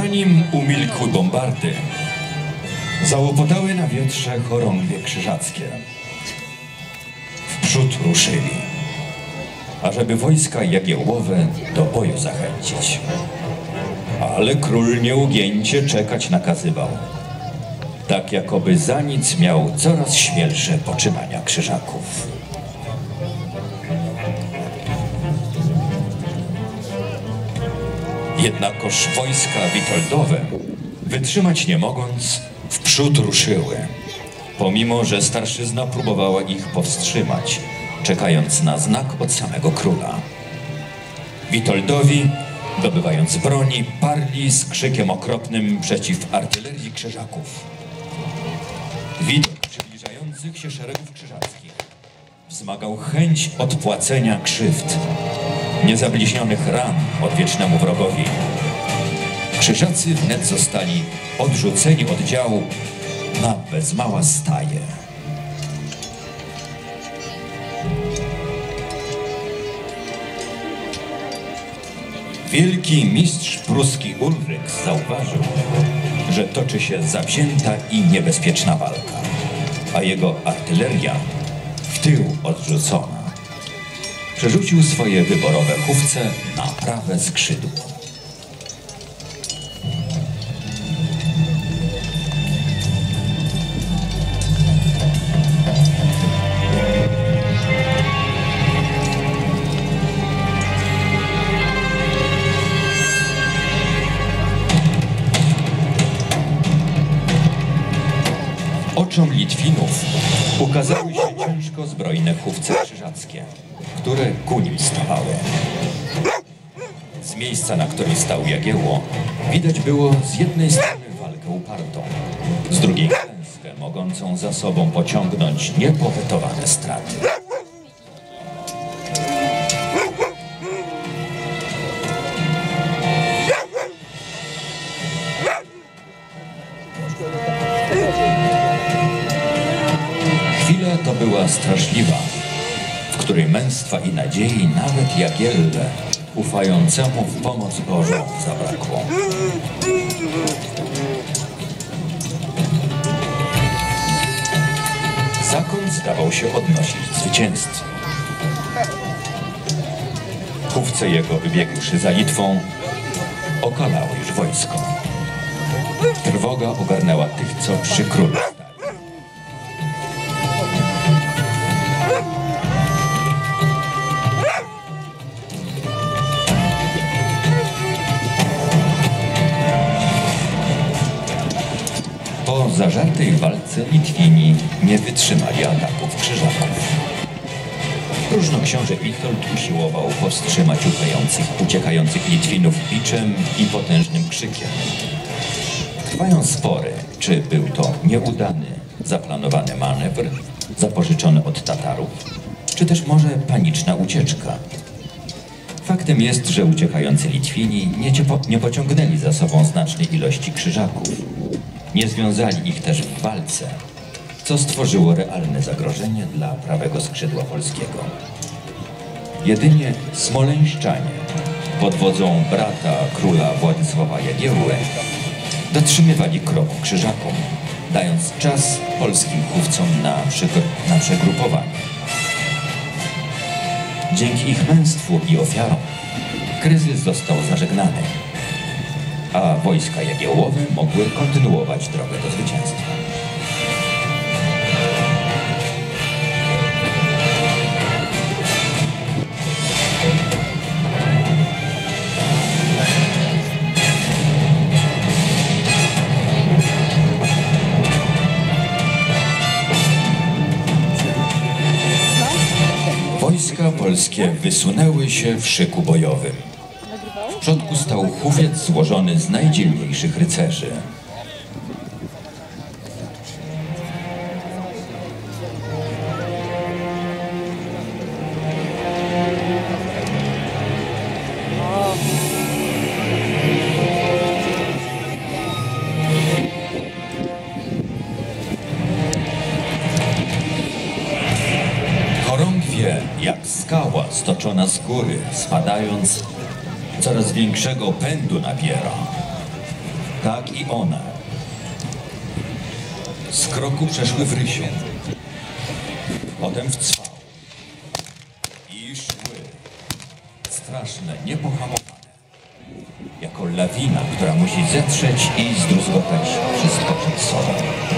Zanim umilkły bombardy, załopotały na wietrze chorągwie krzyżackie. Wprzód ruszyli, ażeby wojska Jagiełłowe do boju zachęcić. Ale król nieugięcie czekać nakazywał, tak jakoby za nic miał coraz śmielsze poczynania krzyżaków. Jednakoż wojska witoldowe, wytrzymać nie mogąc, wprzód ruszyły, pomimo że starszyzna próbowała ich powstrzymać, czekając na znak od samego króla. Witoldowi, dobywając broni, parli z krzykiem okropnym przeciw artylerii krzyżaków. Widok przybliżających się szeregów krzyżackich wzmagał chęć odpłacenia krzywd, niezabliźnionych ran odwiecznemu wrogowi. Krzyżacy wnet zostali odrzuceni od działu na bez mała staje. Wielki mistrz pruski Ulryk zauważył, że toczy się zawzięta i niebezpieczna walka, a jego artyleria w tył odrzucona. Przerzucił swoje wyborowe hufce na prawe skrzydło. Oczom Litwinów ukazały się ciężko zbrojne hufce krzyżackie, które ku nim stawały. Z miejsca, na którym stał Jagiełło, widać było z jednej strony walkę upartą, z drugiej klęskę mogącą za sobą pociągnąć niepowetowane straty. Chwila to była straszliwa, w której męstwa i nadziei nawet Jagielle, ufającemu w pomoc Bożą, zabrakło. Zakon zdawał się odnosić zwycięstwo. Hufce jego, wybiegłszy za Litwą, okalało już wojsko. Trwoga ogarnęła tych, co przy królu stali. Po zażartej walce Litwini nie wytrzymali ataków krzyżaków. Próżnoksiąże Witold usiłował powstrzymać uciekających Litwinów biczem i potężnym krzykiem. Trwają spory, czy był to nieudany, zaplanowany manewr, zapożyczony od Tatarów, czy też może paniczna ucieczka. Faktem jest, że uciekający Litwini nie pociągnęli za sobą znacznej ilości krzyżaków. Nie związali ich też w walce, co stworzyło realne zagrożenie dla prawego skrzydła polskiego. Jedynie smoleńszczanie pod wodzą brata króla Władysława Jagiełły dotrzymywali kroku krzyżakom, dając czas polskim chówcom na przegrupowanie. Dzięki ich męstwu i ofiarom kryzys został zażegnany, a wojska Jagiełłowe mogły kontynuować drogę do zwycięstwa. Wojska polskie wysunęły się w szyku bojowym. W przodku stał hufiec złożony z najdzielniejszych rycerzy. Chorągwie, jak skała stoczona z góry, spadając, coraz większego pędu nabiera. Tak i one. Z kroku przeszły w rysiu, potem w cwał i szły. Straszne, niepohamowane. Jako lawina, która musi zetrzeć i zdruzgotać wszystko przed sobą.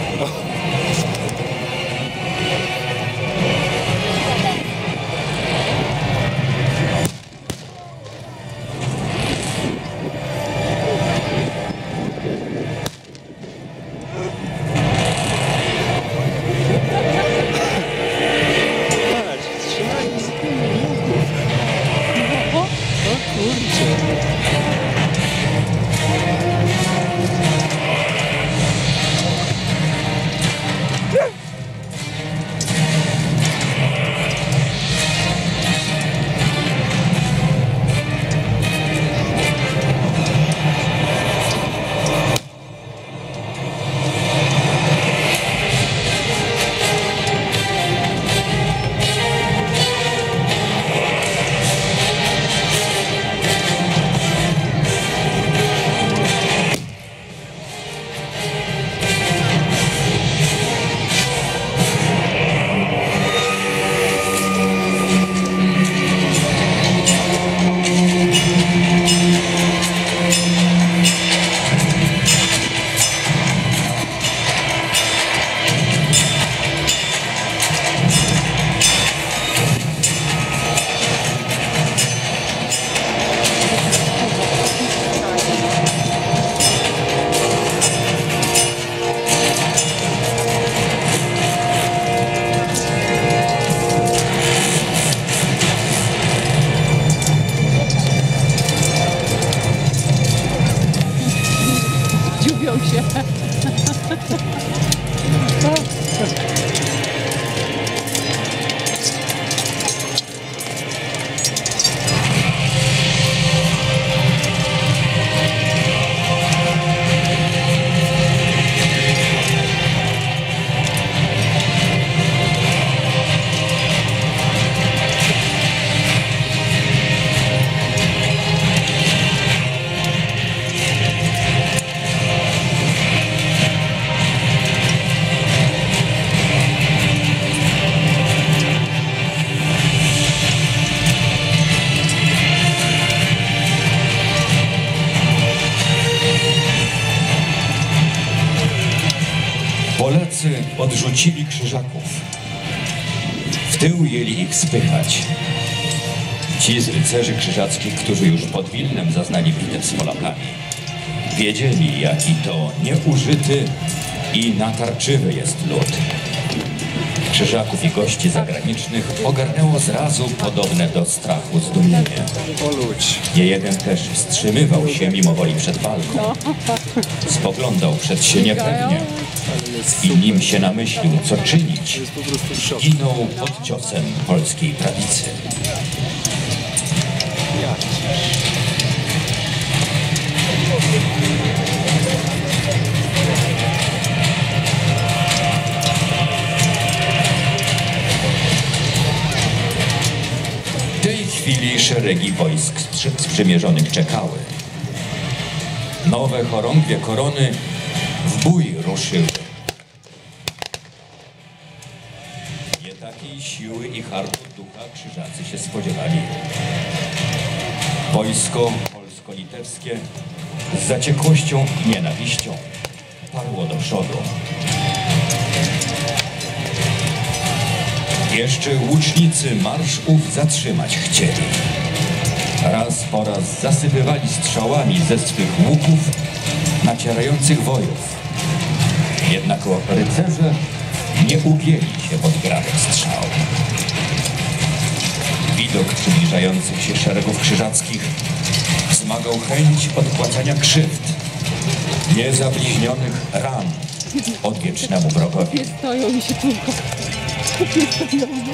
Polacy odrzucili krzyżaków. W tył jęli ich spychać. Ci z rycerzy krzyżackich, którzy już pod Wilnem zaznali bitew z Polakami, wiedzieli, jaki to nieużyty i natarczywy jest lud. Krzyżaków i gości zagranicznych ogarnęło zrazu podobne do strachu zdumienie. Nie jeden też wstrzymywał się mimo woli przed walką. Spoglądał przed się niepewnie i nim się namyślił, co czynić, ginął pod ciosem polskiej prawicy. W tej chwili szeregi wojsk sprzymierzonych czekały. Nowe chorągwie korony w bój ruszyły. Nie takiej siły i hartu ducha krzyżacy się spodziewali. Wojsko polsko-litewskie z zaciekłością i nienawiścią parło do przodu. Jeszcze łucznicy marsz ów zatrzymać chcieli. Raz po raz zasypywali strzałami ze swych łuków nacierających wojów. Jednak rycerze nie ugięli się pod gradem strzał. Widok przybliżających się szeregów krzyżackich wzmagał chęć odpłacania krzywd, niezabliźnionych ran odwiecznemu wrogowi. Nie stoją i się tylko... Nie stoją, nie?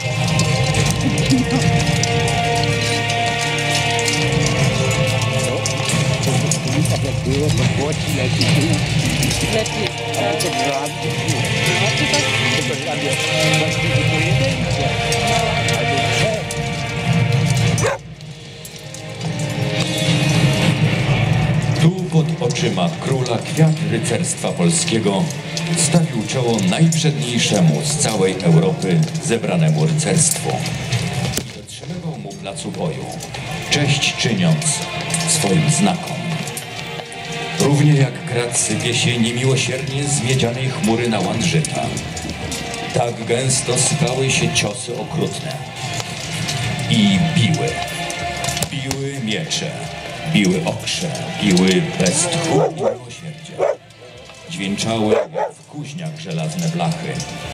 Było, to płoci lepiej. Lepiej. To dwa. Tylko tam jest właściwie pojedyncze. Albo trzech. Tu pod oczyma króla kwiat rycerstwa polskiego stawił czoło najprzedniejszemu z całej Europy zebranemu rycerstwu i dotrzymywał mu placu boju, cześć czyniąc swoim znakom. Równie jak kratcy wiesię niemiłosiernie z miedzianej chmury na łan żyta, tak gęsto sypały się ciosy okrutne i biły miecze, biły okrze, biły bez tchu i miłosierdzia. Dźwięczały jak w kuźniach żelazne blachy.